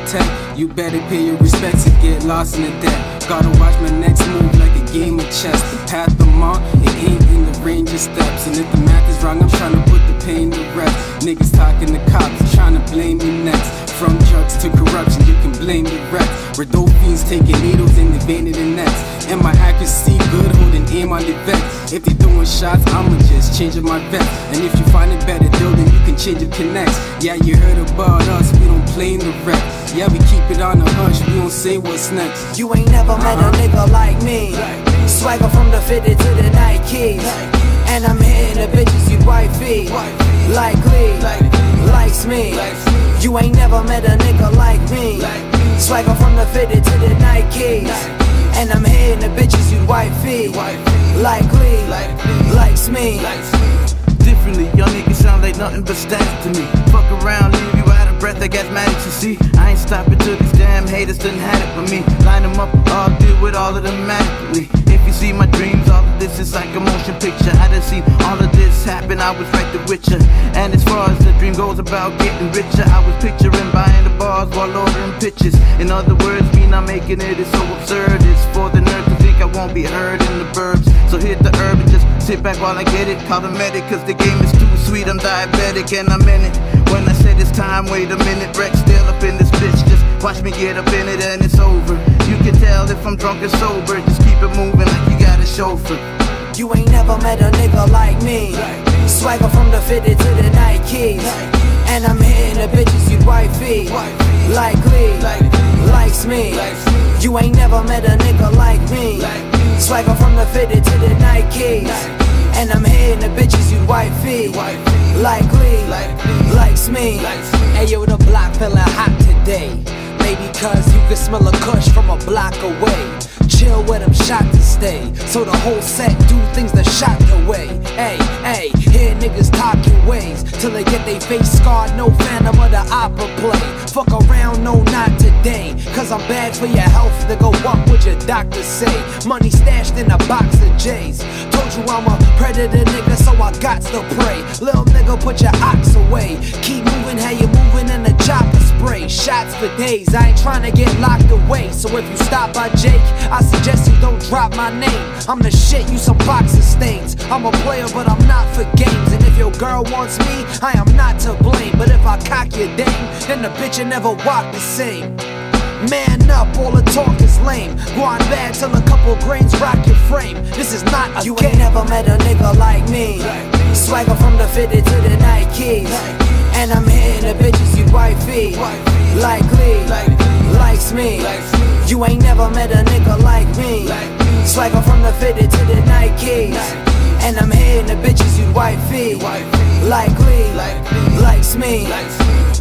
tech. You better pay your respects and get lost in the debt. Gotta watch my next move like a game of chess. The path I'm on, it ain't in the range of steps. And if the math is wrong, I'm trying to put the pain to rest. Niggas talking to cops, trying to blame me next. From drugs to corruption, you can blame the rest. Where dope fiends taking needles in the vein of the necks. And my accuracy good, holding aim on the vest. If they throwing shots, I'ma just change my vest. And if you find it better, then you can change your connects. Yeah, you heard about us, we don't play in the rep. Yeah, we keep it on the hush, we don't say what's next. You ain't never met a nigga like me. Swagger from the fitted to the Nikes. And I'm hitting the bitches you wifey. Likely, likes me. You ain't never met a nigga like me. Swagger from the fitted to the Nikes. And I'm hitting the bitches you wifey. Likely, likes me. Differently, y'all niggas sound like nothing but static to me. Fuck around, leave you out of breath, I got asthmatics, you see. I ain't stopping till these damn haters done had it with me. Line them up, I'll deal with all of them adequately. If you see my dreams, all of this is like a motion picture. I done seen all of this happen, I was right there with ya. And as far as the dream goes about getting richer, I was picturing buying the bars while ordering pictures. In other words, me not making it is so absurd. It's for the nerds to think I won't be heard in the burbs. So hit the herb and just sit back while I get it. Call the medic, cause the game is too sweet, I'm diabetic and I'm in it. When I said it's time, wait a minute, Rex still up in this bitch. Just watch me get up in it and it's over. You can tell if I'm drunk or sober, just keep it moving like you got a chauffeur. You ain't never met a nigga like me. Swagger from the fitted to the Nikes. And I'm hitting the bitches you wifey. Likely, likes me. You ain't never met a nigga like me. Swagger from the fitted to the Nikes. And I'm hitting the bitches you wifey. Likely, likes me. Ayo, the block feeling hot today. Maybe cause you can smell a kush from a block away. Chill where them shots to stay. So the whole set do things the shot away. Hey, hear niggas talking ways till they get they face scarred. No Phantom of the Opera play. Fuck around, no not today. Cause I'm bad for your health, nigga. What would your doctor say? Money stashed in a box of J's. Told you I'm a predator, nigga, so I got to pray. Little nigga, put your ox away. Keep moving how you moving in the chopper spray. Shots for days, I ain't trying to get locked away. So if you stop by Jake, I suggest you don't drop my name. I'm the shit, you some boxing stains. I'm a player, but I'm not for games. And if your girl wants me, I am not to blame. But if I cock your dame, then the bitch will never walk the same. Man up, all the talk is lame. Grind bad till a couple grains rock your frame. This is not a You game. ain't never met a nigga like me. Swagger from the fitted to the Nikes. And I'm hitting the bitches you wifey. Likely, likes me. You ain't never met a nigga like me. Swagger from the fitted to the Nikes. And I'm hitting the bitches you wifey. Likely, likes me.